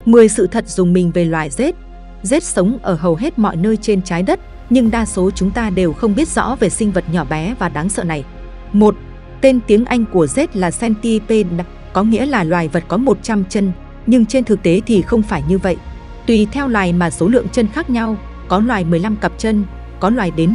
10 sự thật rùng mình về loài rết. Rết sống ở hầu hết mọi nơi trên trái đất, nhưng đa số chúng ta đều không biết rõ về sinh vật nhỏ bé và đáng sợ này. 1. Tên tiếng Anh của rết là centipede, có nghĩa là loài vật có 100 chân, nhưng trên thực tế thì không phải như vậy. Tùy theo loài mà số lượng chân khác nhau, có loài 15 cặp chân, có loài đến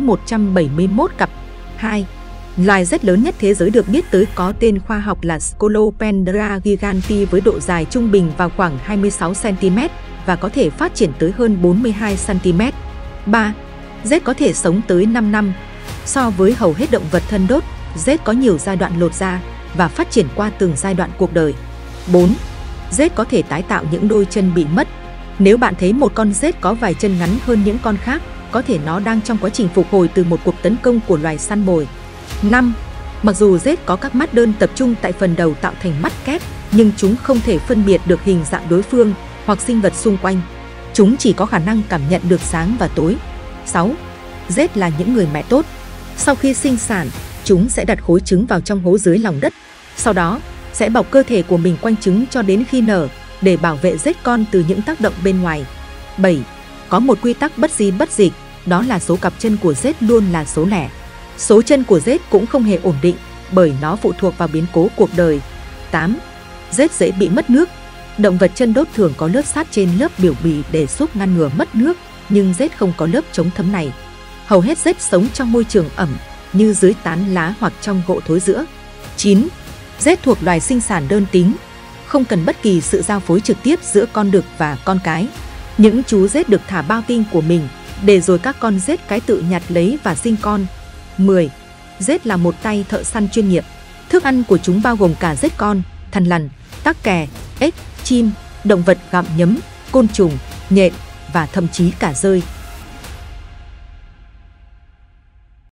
171 cặp. 2. Loài rết lớn nhất thế giới được biết tới có tên khoa học là Scolopendra giganti với độ dài trung bình vào khoảng 26 cm và có thể phát triển tới hơn 42 cm. 3. Rết có thể sống tới 5 năm. So với hầu hết động vật thân đốt, rết có nhiều giai đoạn lột da và phát triển qua từng giai đoạn cuộc đời. 4. Rết có thể tái tạo những đôi chân bị mất. Nếu bạn thấy một con rết có vài chân ngắn hơn những con khác, có thể nó đang trong quá trình phục hồi từ một cuộc tấn công của loài săn mồi. 5. Mặc dù rết có các mắt đơn tập trung tại phần đầu tạo thành mắt kép, nhưng chúng không thể phân biệt được hình dạng đối phương hoặc sinh vật xung quanh. Chúng chỉ có khả năng cảm nhận được sáng và tối. 6. Rết là những người mẹ tốt. Sau khi sinh sản, chúng sẽ đặt khối trứng vào trong hố dưới lòng đất. Sau đó, sẽ bọc cơ thể của mình quanh trứng cho đến khi nở để bảo vệ rết con từ những tác động bên ngoài. 7. Có một quy tắc bất di bất dịch, đó là số cặp chân của rết luôn là số lẻ. Số chân của rết cũng không hề ổn định bởi nó phụ thuộc vào biến cố cuộc đời. 8. Rết dễ bị mất nước. Động vật chân đốt thường có lớp sắt trên lớp biểu bì để giúp ngăn ngừa mất nước, nhưng rết không có lớp chống thấm này. Hầu hết rết sống trong môi trường ẩm như dưới tán lá hoặc trong gỗ thối rữa. 9. Rết thuộc loài sinh sản đơn tính, không cần bất kỳ sự giao phối trực tiếp giữa con đực và con cái. Những chú rết được thả bao tinh của mình để rồi các con rết cái tự nhặt lấy và sinh con. 10. Rết là một tay thợ săn chuyên nghiệp. Thức ăn của chúng bao gồm cả rết con, thằn lằn, tắc kè, ếch, chim, động vật gặm nhấm, côn trùng, nhện và thậm chí cả dơi.